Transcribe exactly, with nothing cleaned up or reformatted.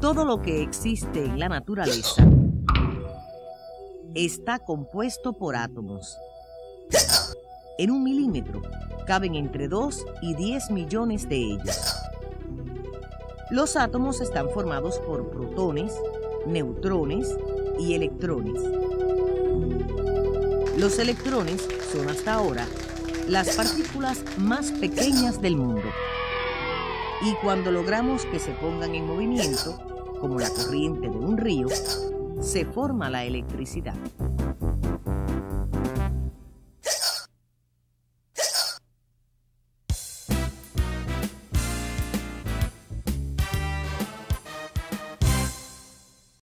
Todo lo que existe en la naturaleza está compuesto por átomos. En un milímetro caben entre dos y diez millones de ellos. Los átomos están formados por protones, neutrones y electrones. Los electrones son hasta ahora las partículas más pequeñas del mundo. Y cuando logramos que se pongan en movimiento, como la corriente de un río, se forma la electricidad.